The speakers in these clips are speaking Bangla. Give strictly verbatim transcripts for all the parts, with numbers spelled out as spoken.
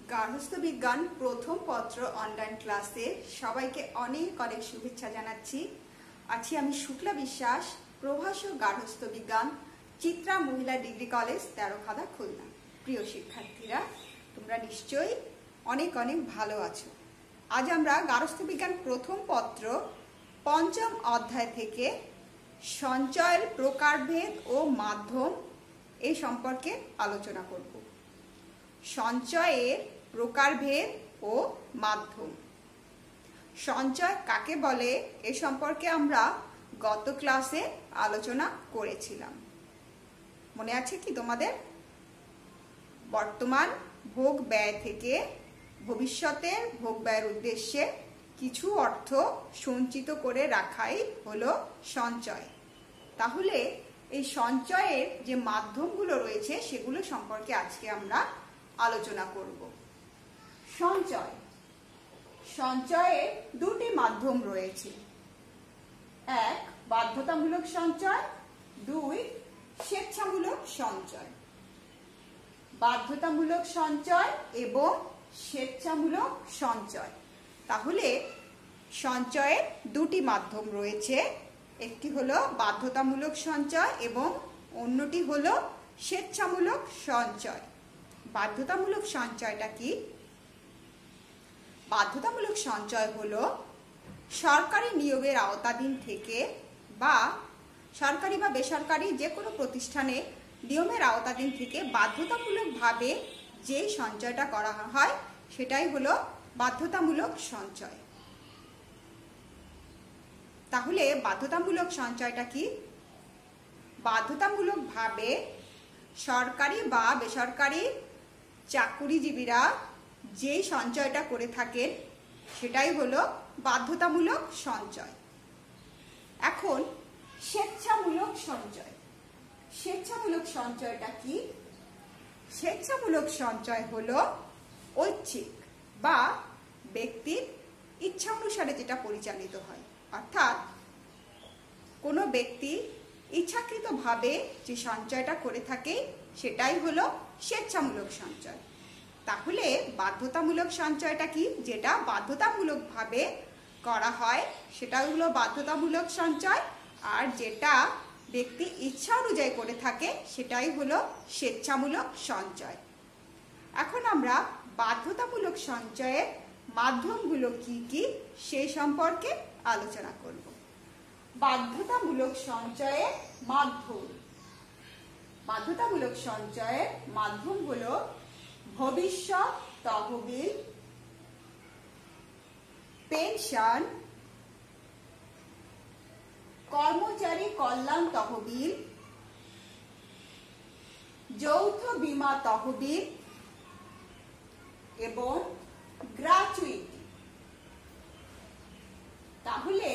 গার্হস্থ্য বিজ্ঞান প্রথম পত্র অনলাইন ক্লাসে সবাইকে অনেক অনেক শুভেচ্ছা জানাচ্ছি। আছি আমি শুক্লা বিশ্বাস, প্রভাষক গার্হস্থ্য বিজ্ঞান, চিত্রা মহিলা ডিগ্রি কলেজ, তেরোখাদা, খুলনা। প্রিয় শিক্ষার্থীরা, তোমরা নিশ্চয়ই অনেক অনেক ভালো আছো। আজ আমরা গার্হস্থ্য বিজ্ঞান প্রথম পত্র পঞ্চম অধ্যায় থেকে সঞ্চয়ের প্রকারভেদ ও মাধ্যম এই সম্পর্কে আলোচনা করব। সঞ্চয়ের প্রকারভেদ ও মাধ্যম। সঞ্চয় কাকে বলে এ সম্পর্কে আমরা গত ক্লাসে আলোচনা করেছিলাম, মনে আছে কি তোমাদের? বর্তমান ভোগ ব্যয় থেকে ভবিষ্যতের ভোগ ব্যয়ের উদ্দেশ্যে কিছু অর্থ সঞ্চিত করে রাখাই হলো সঞ্চয়। তাহলে এই সঞ্চয়ের যে মাধ্যমগুলো রয়েছে সেগুলো সম্পর্কে আজকে আমরা আলোচনা করব। সঞ্চয় সঞ্চয়ের দুটি মাধ্যম রয়েছে, এক বাধ্যতামূলক সঞ্চয়, দুই স্বেচ্ছামূলক সঞ্চয়। বাধ্যতামূলক সঞ্চয় এবং স্বেচ্ছামূলক সঞ্চয়। তাহলে সঞ্চয়ের দুটি মাধ্যম রয়েছে, একটি হলো বাধ্যতামূলক সঞ্চয় এবং অন্যটি হলো স্বেচ্ছামূলক সঞ্চয়। বাধ্যতামূলক সঞ্চয়টা কি? বাধ্যতামূলক সঞ্চয় হলো সরকারি নিয়োগের আওতাধীন থেকে বা সরকারি বা বেসরকারি যে কোনো প্রতিষ্ঠানে নিয়মের আওতাধীন থেকে বাধ্যতামূলকভাবে যে সঞ্চয়টা করা হয় সেটাই হলো বাধ্যতামূলক সঞ্চয়। তাহলে বাধ্যতামূলক সঞ্চয়টা কি? বাধ্যতামূলকভাবে সরকারি বা বেসরকারি চাকুরিজীবীরা যে সঞ্চয়টা করে থাকেন সেটাই হলো বাধ্যতামূলক সঞ্চয়। এখন স্বেচ্ছামূলক সঞ্চয়। স্বেচ্ছামূলক সঞ্চয়টা কি? স্বেচ্ছামূলক সঞ্চয় হলো ঐচ্ছিক বা ব্যক্তির ইচ্ছা অনুসারে যেটা পরিচালিত হয়, অর্থাৎ কোনো ব্যক্তি ইচ্ছাকৃতভাবে যে সঞ্চয়টা করে থাকে সেটাই হলো স্বেচ্ছামূলক সঞ্চয়। তাহলে বাধ্যতামূলক সঞ্চয়টা কি? যেটা বাধ্যতামূলকভাবে করা হয় সেটা হলো বাধ্যতামূলক সঞ্চয়, আর যেটা ব্যক্তি ইচ্ছা অনুযায়ী করে থাকে সেটাই হলো স্বেচ্ছামূলক সঞ্চয়। এখন আমরা বাধ্যতামূলক সঞ্চয়ের মাধ্যমগুলো কি কি সেই সম্পর্কে আলোচনা করব। বাধ্যতামূলক সঞ্চয়ের মাধ্যম। বাধ্যতামূলক সঞ্চয়ের মাধ্যমগুলো ভবিষ্যৎ তহবিল, পেনশন, কর্মচারী কল্যাণ তহবিল, যৌথ বীমা তহবিল এবং গ্র্যাচুইটি। তাহলে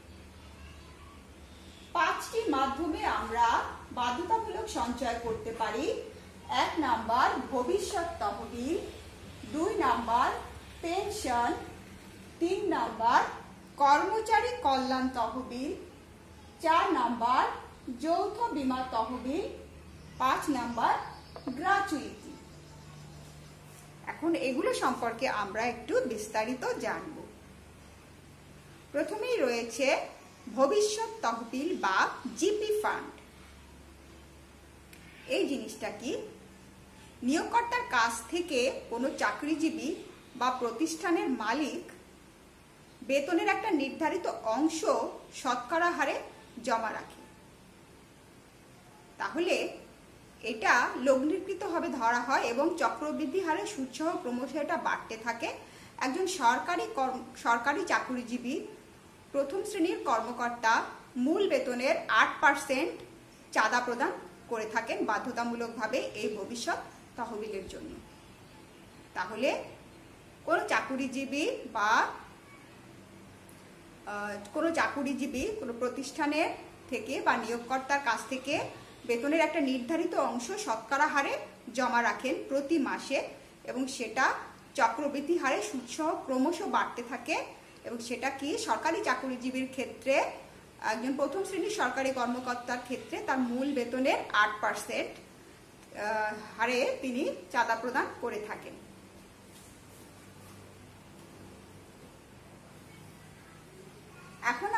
পাঁচটি মাধ্যমে আমরা বাধ্যতামূলক সঞ্চয় করতে পারি। এক নাম্বার ভবিষ্যৎ তহবিল, দুই নাম্বার পেনশন, তিন নাম্বার কর্মচারী কল্যাণ তহবিল, চার নাম্বার যৌথ বীমা তহবিল, পাঁচ নাম্বার গ্র্যাচুইটি। এখন এগুলো সম্পর্কে আমরা একটু বিস্তারিত জানব। প্রথমেই রয়েছে ভবিষ্যৎ তহবিল বা জিপি ফান্ড। এই জিনিসটা কি? নিয়োগকর্তার কাছ থেকে কোনো চাকরিজীবী বা প্রতিষ্ঠানের মালিক বেতনের একটা নির্ধারিত অংশ শতকরা হারে জমা রাখে। তাহলে এটা লগ্নিকৃতভাবে ধরা হয় এবং চক্রবৃদ্ধি হারে সুদসহ ক্রমশ এটা বাড়তে থাকে। একজন সরকারি সরকারি চাকরিজীবী প্রথম শ্রেণীর কর্মকর্তা মূল বেতনের আট পার্সেন্ট চাঁদা প্রদান করে থাকেন বাধ্যতামূলকভাবে এই ভবিষ্যৎ তহবিলের জন্য। তাহলে কোনো চাকুরিজীবী বা কোনো চাকুরিজীবী কোনো প্রতিষ্ঠানের থেকে বা নিয়োগকর্তার কাছ থেকে বেতনের একটা নির্ধারিত অংশ শতকরা হারে জমা রাখেন প্রতি মাসে এবং সেটা চক্রবৃদ্ধি হারে সুদসহ ক্রমশ বাড়তে থাকে। এবং সেটা কি সরকারি চাকুরিজীবীর ক্ষেত্রে, একজন প্রথম শ্রেণীর সরকারি কর্মকর্তার ক্ষেত্রে তার মূল বেতনের আট পার্সেন্ট হারে তিনি চাঁদা প্রদান করে থাকেন।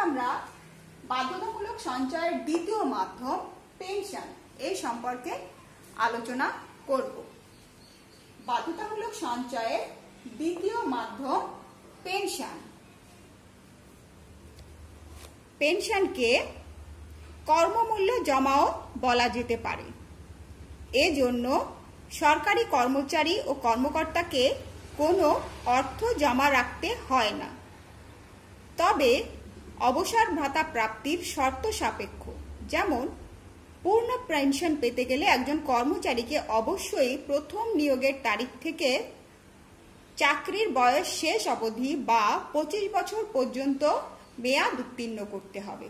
আমরা বাধ্যতামূলক সঞ্চয়ের দ্বিতীয় মাধ্যম পেনশন এই সম্পর্কে আলোচনা করব। বাধ্যতামূলক সঞ্চয়ের দ্বিতীয় মাধ্যম পেনশন। পেনশনকে কর্মমূল্য জমাও বলা যেতে পারে। এজন্য সরকারি কর্মচারী ও কর্মকর্তাকে কোনো অর্থ জমা রাখতে হয় না, তবে অবসর ভাতা প্রাপ্তির শর্ত সাপেক্ষ। যেমন পূর্ণ পেনশন পেতে গেলে একজন কর্মচারীকে অবশ্যই প্রথম নিয়োগের তারিখ থেকে চাকরির বয়স শেষ অবধি বা পঁচিশ বছর পর্যন্ত মেয়াদ উত্তীর্ণ করতে হবে।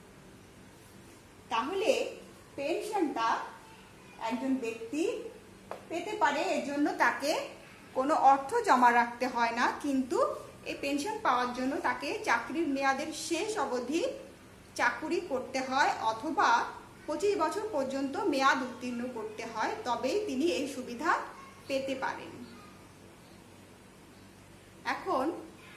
তাহলে পেনশনটা একজন ব্যক্তি পেতে পারে, এর জন্য তাকে কোনো অর্থ জমা রাখতে হয় না, কিন্তু এই পেনশন পাওয়ার জন্য তাকে চাকরির মেয়াদের শেষ অবধি চাকুরি করতে হয় অথবা পঁচিশ বছর পর্যন্ত মেয়াদ উত্তীর্ণ করতে হয়, তবেই তিনি এই সুবিধা পেতে পারেন। এখন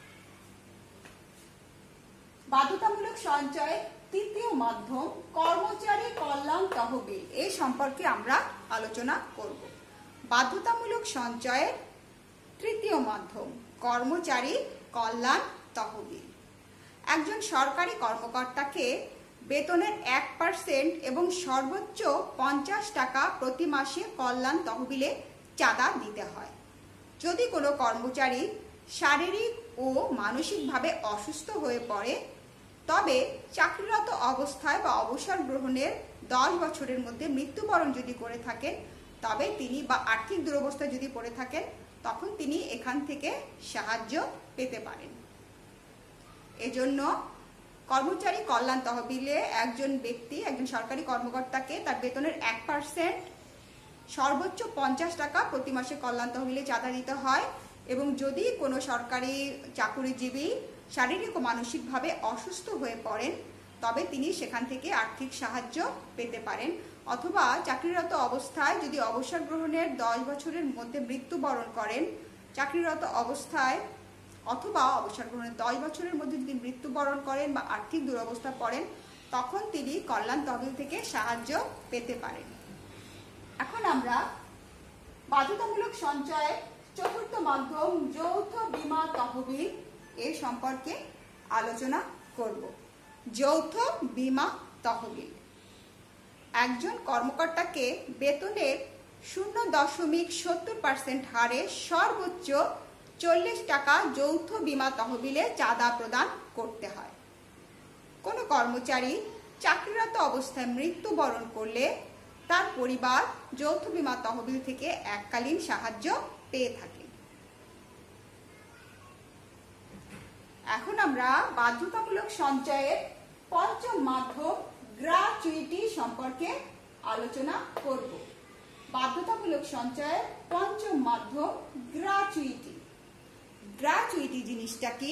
বাধ্যতামূলক সঞ্চয়ের তৃতীয় মাধ্যম কর্মচারী কল্যাণ তহবিল এই সম্পর্কে আমরা আলোচনা করব। বাধ্যতামূলক সঞ্চয়ের তৃতীয় মাধ্যম কর্মচারী কল্যাণ তহবিল। একজন সরকারি কর্মকর্তাকে বেতনের এক পার্সেন্ট এবং সর্বোচ্চ পঞ্চাশ টাকা প্রতি মাসে কল্যাণ তহবিলে চাঁদা দিতে হয়। যদি কোনো কর্মচারী শারীরিক ও মানসিকভাবে অসুস্থ হয়ে পড়ে, তবে চাকরিরত অবস্থায় বা অবসর গ্রহণের দশ বছরের মধ্যে মৃত্যুবরণ যদি করে থাকেন, তবে তিনি বা আর্থিক দুরবস্থায় যদি পড়ে থাকেন, তখন তিনি এখান থেকে সাহায্য পেতে পারেন। এজন্য কর্মচারী কল্যাণ তহবিলে একজন ব্যক্তি একজন সরকারি কর্মকর্তাকে তার বেতনের এক পার্সেন্ট সর্বোচ্চ পঞ্চাশ টাকা প্রতি মাসে কল্যাণ তহবিলে চাঁদা দিতে হয়, এবং যদি কোনো সরকারি চাকুরিজীবী শারীরিক ও মানসিকভাবে অসুস্থ হয়ে পড়েন, তবে তিনি সেখান থেকে আর্থিক সাহায্য পেতে পারেন। অথবা চাকরিরত অবস্থায় যদি অবসর গ্রহণের দশ বছরের মধ্যে মৃত্যুবরণ করেন, চাকরিরত অবস্থায় অথবা অবসর গ্রহণের দশ বছরের মধ্যে যদি মৃত্যুবরণ করেন বা আর্থিক দুরবস্থা পড়েন, তখন তিনি কল্যাণ তহবিল থেকে সাহায্য পেতে পারেন। এখন আমরা বাধ্যতামূলক সঞ্চয়ের চতুর্থ মাধ্যম যৌথ বীমা তহবিল এর সম্পর্কে আলোচনা করব। যৌথ বীমা তহবিল একজন কর্মকর্তাকে বেতনের শূন্য দশমিক সত্তর পার্সেন্ট হারে সর্বোচ্চ চল্লিশ টাকা যৌথ বীমা তহবিলে চাঁদা প্রদান করতে হয়। কোনো কর্মচারী চাকরিরত অবস্থায় মৃত্যুবরণ করলে তার পরিবার যৌথ বীমা তহবিল থেকে এককালীন সাহায্য পেয়ে থাকে। এখন আমরা বাধ্যতামূলক সঞ্চয়ের পঞ্চম মাধ্যম গ্র্যাচুইটি সম্পর্কে আলোচনা করব। বাধ্যতামূলক সঞ্চয়ের পঞ্চম মাধ্যম গ্র্যাচুইটি। গ্র্যাচুইটি জিনিসটা কি?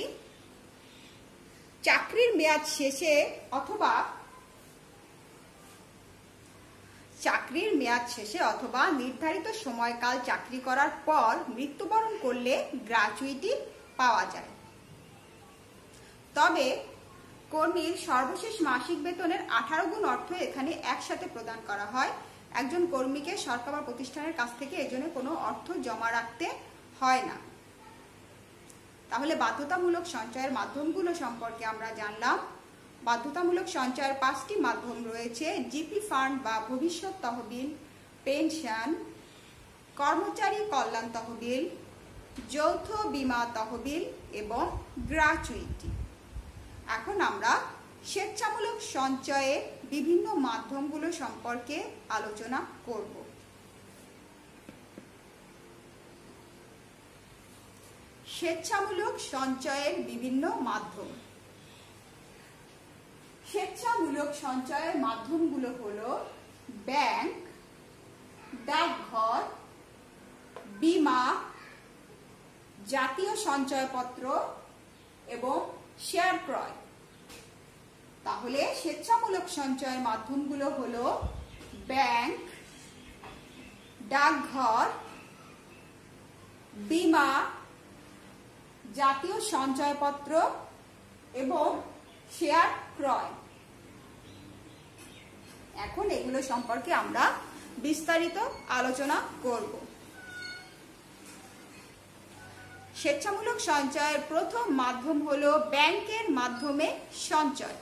চাকরির মেয়াদ শেষে অথবা চাকরির মেয়াদ শেষে অথবা নির্ধারিত সময়কাল চাকরি করার পর মৃত্যুবরণ করলে গ্র্যাচুইটি পাওয়া যায়। তবে কর্মীর সর্বশেষ মাসিক বেতনের আঠারো গুণ অর্থ এখানে একসাথে প্রদান করা হয়। একজন কর্মীকে সরকার বা প্রতিষ্ঠানের কাছ থেকে এজন্য কোনো অর্থ জমা রাখতে হয় না। তাহলে বাধ্যতামূলক সঞ্চয়ের মাধ্যমগুলো সম্পর্কে আমরা জানলাম। বাধ্যতামূলক সঞ্চয়ের পাঁচটি মাধ্যম রয়েছে: জিপি ফান্ড বা ভবিষ্যৎ তহবিল, পেনশন, কর্মচারী কল্যাণ তহবিল, যৌথ বীমা তহবিল এবং গ্র্যাচুইটি। এখন আমরা স্বেচ্ছামূলক সঞ্চয়ের বিভিন্ন মাধ্যমগুলো সম্পর্কে আলোচনা করব। স্বেচ্ছামূলক সঞ্চয়ের বিভিন্ন মাধ্যম। স্বেচ্ছামূলক সঞ্চয়ের মাধ্যমগুলো হলো ব্যাংক, ডাকঘর, বীমা, জাতীয় সঞ্চয়পত্র এবং শেয়ার ক্রয়। তাহলে স্বেচ্ছামূলক সঞ্চয়ের মাধ্যমগুলো হলো ব্যাংক, ডাকঘর, বীমা, জাতীয় সঞ্চয়পত্র এবং শেয়ার ক্রয়। এখন এগুলো সম্পর্কে আমরা বিস্তারিত আলোচনা করব। স্বেচ্ছামূলক সঞ্চয়ের প্রথম মাধ্যম হলো ব্যাংকের মাধ্যমে সঞ্চয়।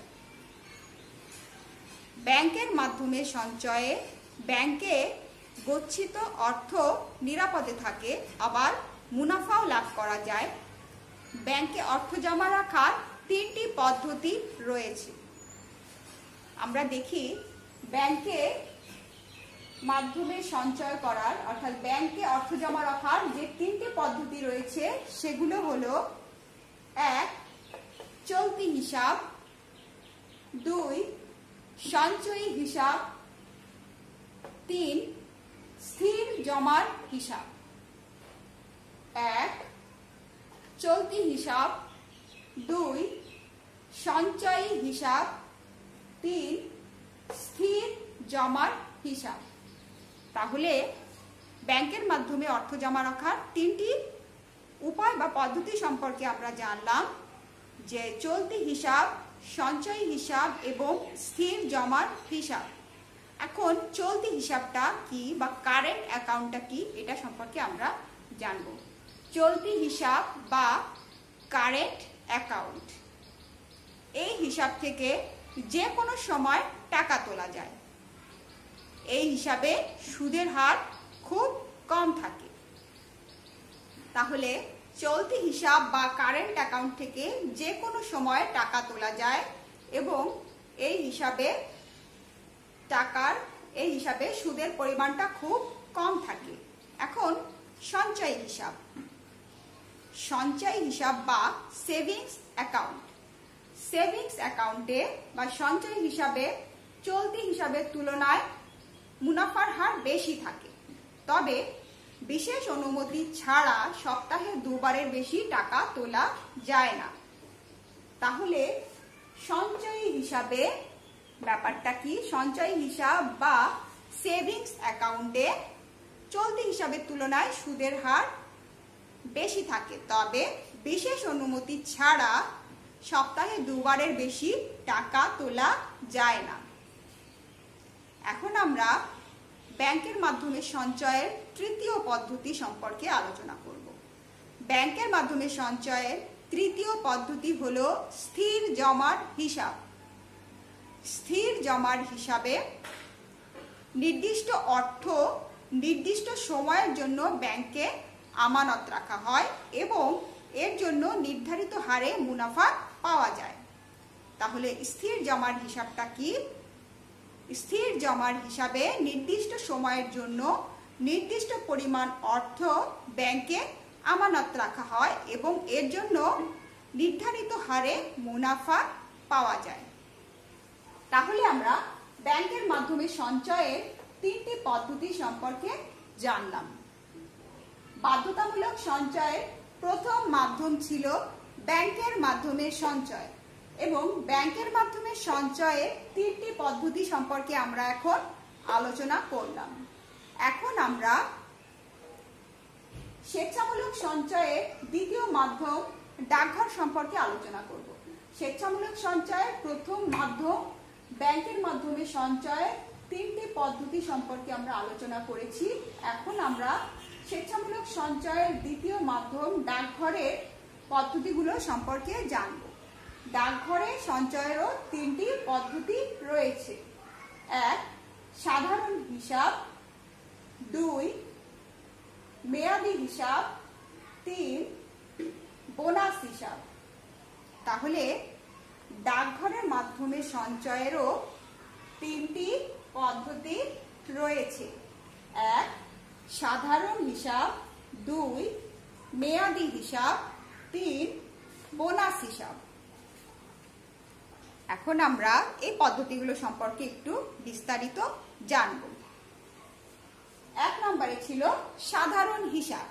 ব্যাংকের মাধ্যমে সঞ্চয়ে ব্যাংকে গচ্ছিত অর্থ নিরাপদে থাকে, আবার মুনাফাও লাভ করা যায়। ব্যাংকে অর্থ জমা রাখার তিনটি পদ্ধতি রয়েছে। আমরা দেখি ব্যাংকে মাধ্যমে সঞ্চয় করার অর্থাৎ ব্যাংকে অর্থ জমা রাখার যে তিনটি পদ্ধতি রয়েছে সেগুলো হলো এক, চলতি হিসাব, দুই, সঞ্চয়ী হিসাব, তিন, স্থির জমার হিসাব। এক, চলতি হিসাব, দুই, সঞ্চয়ী হিসাব, তিন, স্থির জমার হিসাব। তাহলে ব্যাংকের মাধ্যমে অর্থ জমা রাখার তিনটি উপায় বা পদ্ধতি সম্পর্কে আমরা জানলাম, যে চলতি হিসাব, সঞ্চয়ী হিসাব এবং স্থির জমার হিসাব। এখন চলতি হিসাবটা কি বা কারেন্ট অ্যাকাউন্টটা কি এটা সম্পর্কে আমরা জানব। চলতি হিসাব বা কারেন্ট অ্যাকাউন্ট, এই হিসাব থেকে যে কোনো সময় টাকা তোলা যায়। এই হিসাবে সুদের হার খুব কম থাকে। তাহলে চলতি হিসাব বা কারেন্ট অ্যাকাউন্ট থেকে যে কোনো সময় টাকা তোলা যায় এবং এই হিসাবে টাকার এই হিসাবে সুদের পরিমাণটা খুব কম থাকে। এখন সঞ্চয়ী হিসাব, সঞ্চয়ী হিসাব বা সেভিংস অ্যাকাউন্ট। সেভিংস অ্যাকাউন্টে বা সঞ্চয়ী হিসাবে চলতি হিসাবের তুলনায় মুনাফার হার বেশি থাকে, তবে বিশেষ অনুমতি ছাড়া সপ্তাহে দুবারের বেশি টাকা তোলা যায় না। তাহলে সঞ্চয়ী হিসাবে ব্যাপারটা কি? সঞ্চয়ী হিসাব বা সেভিংস অ্যাকাউন্টে চলতি হিসাবের তুলনায় সুদের হার বেশি থাকে, তবে বিশেষ অনুমতি ছাড়া সপ্তাহে দুবারের বেশি টাকা তোলা যায় না। এখন আমরা ব্যাংকের মাধ্যমে সঞ্চয়ের তৃতীয় পদ্ধতি সম্পর্কে আলোচনা করব। ব্যাংকের মাধ্যমে সঞ্চয়ের তৃতীয় পদ্ধতি হলো স্থির জমার হিসাব। স্থির জমার হিসাবে নির্দিষ্ট অর্থ নির্দিষ্ট সময়ের জন্য ব্যাংকে আমানত রাখা হয় এবং এর জন্য নির্ধারিত হারে মুনাফা পাওয়া যায়। তাহলে স্থির জমার হিসাবটা কি? স্থির জমার হিসাবে নির্দিষ্ট সময়ের জন্য নির্দিষ্ট পরিমাণ অর্থ ব্যাংকে আমানত রাখা হয় এবং এর জন্য নির্ধারিত হারে মুনাফা পাওয়া যায়। তাহলে আমরা ব্যাংকের মাধ্যমে সঞ্চয়ের তিনটি পদ্ধতি সম্পর্কে জানলাম। বাধ্যতামূলক সঞ্চয়ের প্রথম মাধ্যম ছিল ব্যাংকের মাধ্যমে সঞ্চয় এবং ব্যাংকের মাধ্যমে সঞ্চয়ের তিনটি পদ্ধতি সম্পর্কে আমরা এখন আলোচনা করলাম। এখন আমরা স্বেচ্ছামূলক সঞ্চয়ের দ্বিতীয় মাধ্যম ডাকঘর সম্পর্কে আলোচনা করব। স্বেচ্ছামূলক সঞ্চয়ের প্রথম মাধ্যম ব্যাংকের মাধ্যমে সঞ্চয়ের তিনটি পদ্ধতি সম্পর্কে আমরা আলোচনা করেছি। এখন আমরা স্বেচ্ছামূলক সঞ্চয়ের দ্বিতীয় মাধ্যম ডাকঘরের পদ্ধতিগুলো সম্পর্কে জানব। ডাকঘরে সঞ্চয়েরও তিনটি পদ্ধতি রয়েছে। এক, সাধারণ হিসাব, দুই, মেয়াদি হিসাব, তিন, বোনাস হিসাব। তাহলে ডাকঘরের মাধ্যমে সঞ্চয়েরও তিনটি পদ্ধতি রয়েছে। এক, সাধারণ হিসাব, দুই, মেয়াদি হিসাব, তিন, বোনাস হিসাব। এখন আমরা এই পদ্ধতিগুলো সম্পর্কে একটু বিস্তারিত জানব। এক নম্বরে ছিল সাধারণ হিসাব।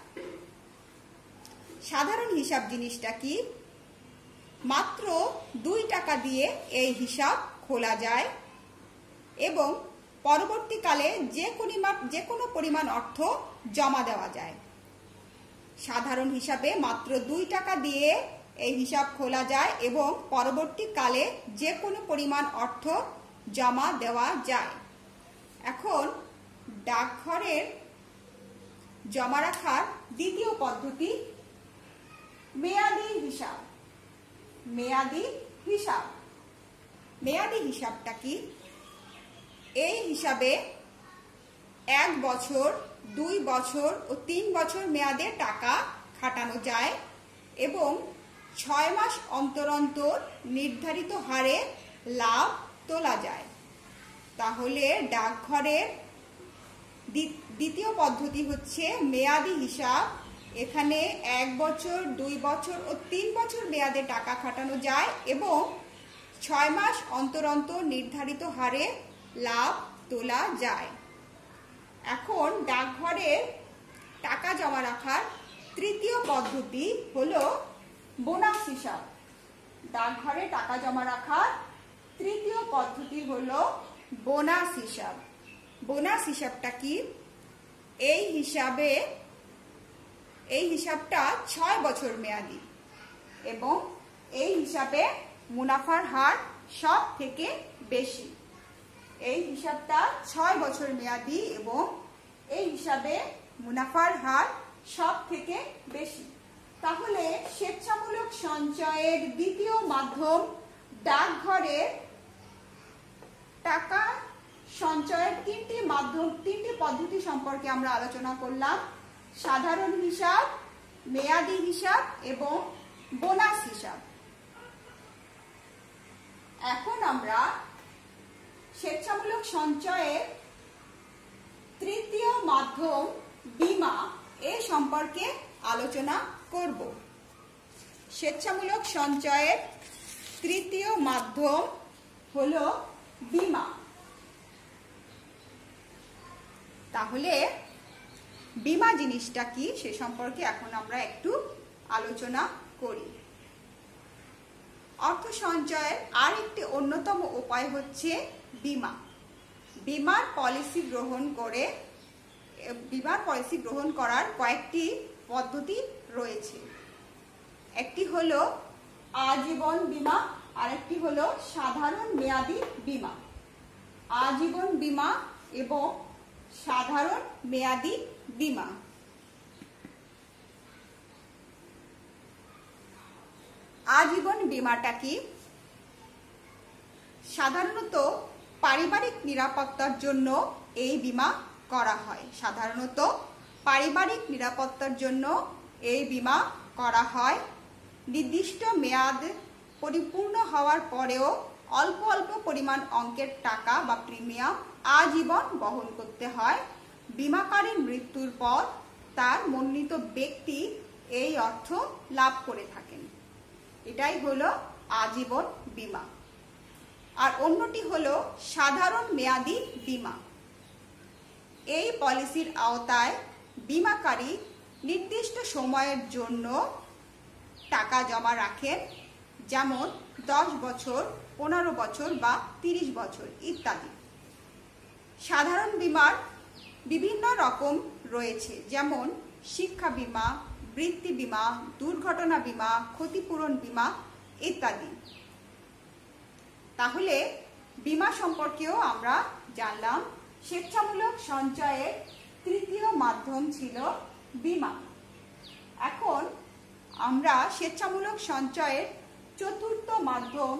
সাধারণ হিসাব জিনিসটা কি? মাত্র দুই টাকা দিয়ে এই হিসাব খোলা যায় এবং পরবর্তীকালে যে পরিমাণ যে কোনো পরিমাণ অর্থ জমা দেওয়া যায়। সাধারণ হিসাবে মাত্র দুই টাকা দিয়ে এই হিসাব খোলা যায় এবং পরবর্তীকালে যে কোনো পরিমাণ অর্থ জমা দেওয়া যায়। এখন ডাকঘরের জমা রাখার দ্বিতীয় পদ্ধতি মেয়াদি হিসাব। মেয়াদি হিসাব মেয়াদি হিসাবটা কি? এই হিসাবে এক বছর, দুই বছর ও তিন বছর মেয়াদে টাকা খাটানো যায় এবং ছয় মাস অন্তর অন্তর নির্ধারিত হারে লাভ তোলা যায়। তাহলে ডাকঘরের দ্বিতীয় পদ্ধতি হচ্ছে মেয়াদি হিসাব। এখানে এক বছর, দুই বছর ও তিন বছর মেয়াদে টাকা খাটানো যায় এবং ছয় মাস অন্তর অন্তর নির্ধারিত হারে লাভ তোলা যায়। এখন ডাকঘরে টাকা জমা রাখার তৃতীয় পদ্ধতি হলো বোনাস হিসাব। ডাকঘরে টাকা জমা রাখার তৃতীয় পদ্ধতি হলো বোনাস হিসাব। বোনাস হিসাবটা কি? এই হিসাবে এই হিসাবটা ছয় বছর মেয়াদি এবং এই হিসাবে মুনাফার হার সব থেকে বেশি। এই হিসাবটা ছয় বছর মেয়াদি এবং এই হিসাবে মুনাফার হার সব থেকে বেশি। তাহলে স্বেচ্ছামূলক সঞ্চয়ের দ্বিতীয় মাধ্যম ডাকঘরের টাকা সঞ্চয়ের তিনটি মাধ্যম তিনটি পদ্ধতি সম্পর্কে আমরা আলোচনা করলাম: সাধারণ হিসাব, মেয়াদি হিসাব এবং বোনাস হিসাব। এখন আমরা স্বেচ্ছামূলক সঞ্চয়ের তৃতীয় মাধ্যম বীমা এ সম্পর্কে আলোচনা করব। স্বেচ্ছামূলক সঞ্চয়ের তৃতীয় মাধ্যম হলো বীমা। তাহলে বীমা জিনিসটা কি সে সম্পর্কে এখন আমরা একটু আলোচনা করি। অর্থ সঞ্চয়ের আর একটি অন্যতম উপায় হচ্ছে বীমা। বীমার পলিসি গ্রহণ করে বীমার পলিসি গ্রহণ করার কয়েকটি পদ্ধতি রয়েছে। একটি হলো আজীবন বীমা, আরেকটি হলো সাধারণ মেয়াদি বীমা। আজীবন বীমা এবং সাধারণ মেয়াদি বীমা। আজীবন বীমাটা কি? সাধারণত পারিবারিক নিরাপত্তার জন্য এই বীমা করা হয়। সাধারণত পারিবারিক নিরাপত্তার জন্য এই বীমা করা হয়। নির্দিষ্ট মেয়াদ পরিপূর্ণ হওয়ার পরেও অল্প অল্প পরিমাণ অঙ্কের টাকা বা প্রিমিয়াম আজীবন বহন করতে হয়। বীমাকারীর মৃত্যুর পর তার মনোনীত ব্যক্তি এই অর্থ লাভ করে থাকেন। এটাই হলো আজীবন বীমা। আর অন্যটি হলো সাধারণ মেয়াদি বীমা। এই পলিসির আওতায় বীমাকারী নির্দিষ্ট সময়ের জন্য টাকা জমা রাখেন, যেমন দশ বছর, পনেরো বছর বা তিরিশ বছর ইত্যাদি। সাধারণ বীমার বিভিন্ন রকম রয়েছে, যেমন শিক্ষা বীমা, বৃত্তি বীমা, দুর্ঘটনা বীমা, ক্ষতিপূরণ বীমা ইত্যাদি। তাহলে বীমা সম্পর্কেও আমরা জানলাম। স্বেচ্ছামূলক সঞ্চয়ের তৃতীয় মাধ্যম ছিল বীমা। এখন আমরা স্বেচ্ছামূলক সঞ্চয়ের চতুর্থ মাধ্যম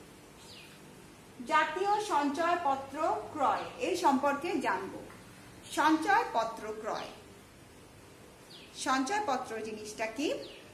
জাতীয় সঞ্চয়পত্র ক্রয় এই সম্পর্কে জানব। সঞ্চয়পত্র ক্রয়। সঞ্চয়পত্র জিনিসটা কি?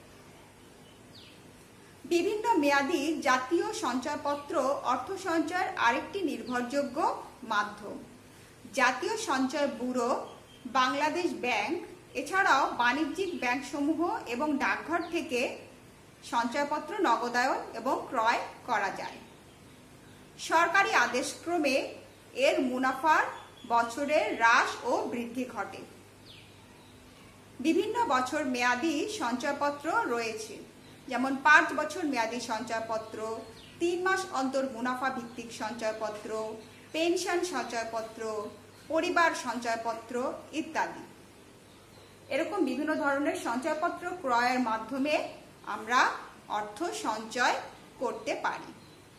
বিভিন্ন মেয়াদী জাতীয় সঞ্চয়পত্র অর্থ সঞ্চয়ের আরেকটি নির্ভরযোগ্য মাধ্যম। জাতীয় সঞ্চয় ব্যুরো, বাংলাদেশ ব্যাংক এছাড়াও বাণিজ্যিক ব্যাংকসমূহ এবং ডাকঘর থেকে সঞ্চয়পত্র নগদায়ন এবং ক্রয় করা যায়। সরকারি আদেশক্রমে এর মুনাফার বছরের হ্রাস ও বৃদ্ধি ঘটে। বিভিন্ন বছর মেয়াদী সঞ্চয়পত্র রয়েছে, যেমন পাঁচ বছর মেয়াদী সঞ্চয়পত্র, তিন মাস অন্তর মুনাফা ভিত্তিক সঞ্চয়পত্র, পেনশন সঞ্চয়পত্র, পরিবার সঞ্চয়পত্র ইত্যাদি। এরকম বিভিন্ন ধরনের সঞ্চয়পত্র ক্রয়ের মাধ্যমে আমরা অর্থ সঞ্চয় করতে পারি।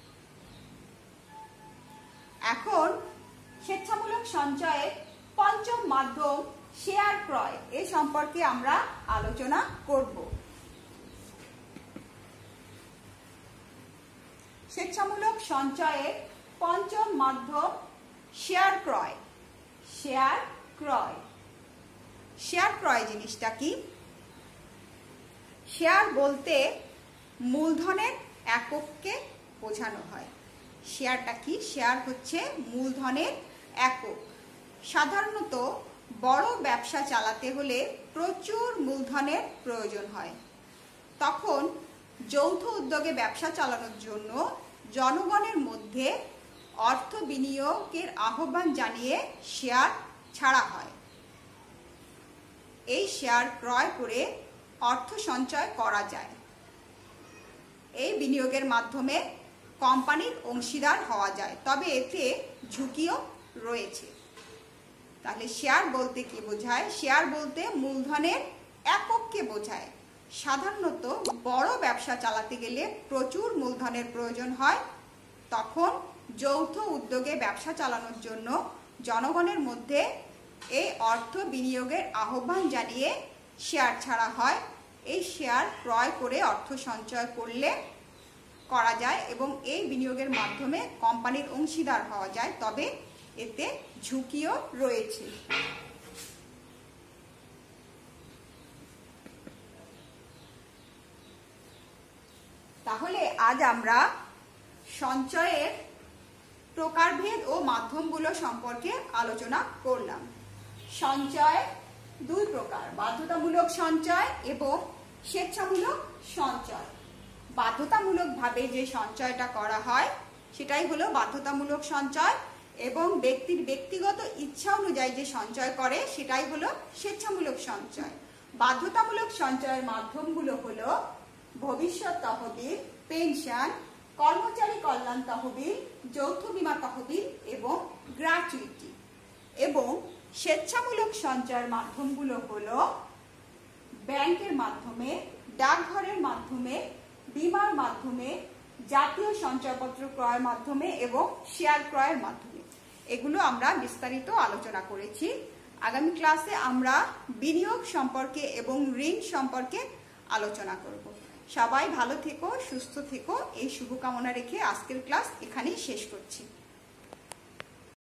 এখন স্বেচ্ছামূলক সঞ্চয়ের পঞ্চম মাধ্যম শেয়ার ক্রয় এ সম্পর্কে আমরা আলোচনা করব। স্বেচ্ছামূলক সঞ্চয়ের পঞ্চম মাধ্যম শেয়ার ক্রয়। শেয়ার ক্রয় শেয়ার ক্রয় জিনিসটা কি? শেয়ার বলতে মূলধনের একককে বোঝানো হয়। শেয়ারটা কি? শেয়ার হচ্ছে মূলধনের একক। সাধারণত বড় ব্যবসা চালাতে হলে প্রচুর মূলধনের প্রয়োজন হয়। তখন যৌথ উদ্যোগে ব্যবসা চালানোর জন্য জনগণের মধ্যে অর্থ বিনিয়োগের আহ্বান জানিয়ে শেয়ার ছাড়া হয়। এই শেয়ার ক্রয় করে অর্থ সঞ্চয় করা যায়। এই বিনিয়োগের মাধ্যমে কোম্পানির অংশীদার হওয়া যায়, তবে এতে ঝুঁকিও রয়েছে। তাহলে শেয়ার বলতে কি বোঝায়? শেয়ার বলতে মূলধনের একককে বোঝায়। সাধারণত বড় ব্যবসা চালাতে গেলে প্রচুর মূলধনের প্রয়োজন হয়। তখন যৌথ উদ্যোগে ব্যবসা চালানোর জন্য জনগণের মধ্যে এই অর্থ বিনিয়োগের আহ্বান জানিয়ে শেয়ার ছাড়া হয়। এই শেয়ার ক্রয় করে অর্থ সঞ্চয় করলে করা যায় এবং এই বিনিয়োগের মাধ্যমে কোম্পানির অংশীদার হওয়া যায়, তবে এতে ঝুঁকিও রয়েছে। তাহলে আজ আমরা সঞ্চয়ের প্রকারভেদ ও মাধ্যমগুলো সম্পর্কে আলোচনা করলাম। সঞ্চয় দুই প্রকার, বাধ্যতামূলক সঞ্চয় এবং স্বেচ্ছামূলক সঞ্চয়। বাধ্যতামূলকভাবে যে সঞ্চয়টা করা হয় সেটাই হলো বাধ্যতামূলক সঞ্চয়, এবং ব্যক্তির ব্যক্তিগত ইচ্ছা অনুযায়ী যে সঞ্চয় করে সেটাই হলো স্বেচ্ছামূলক সঞ্চয়। বাধ্যতামূলক সঞ্চয়ের মাধ্যমগুলো হলো ভবিষ্যৎ তহবিল, পেনশন, কর্মচারী কল্যাণ তহবিল, যৌথ বীমা তহবিল এবং গ্র্যাচুইটি। এবং স্বেচ্ছামূলক সঞ্চয়ের মাধ্যমগুলো হলো ব্যাংকের মাধ্যমে, ডাকঘরের মাধ্যমে, বীমার মাধ্যমে, জাতীয় সঞ্চয়পত্র ক্রয়ের মাধ্যমে এবং শেয়ার ক্রয়ের মাধ্যমে। এগুলো আমরা বিস্তারিত আলোচনা করেছি। আগামী ক্লাসে আমরা বিনিয়োগ সম্পর্কে এবং ঋণ সম্পর্কে আলোচনা করব। সবাই ভালো থেকো, সুস্থ থেকো, এই শুভকামনা রেখে আজকের ক্লাস এখানেই শেষ করছি।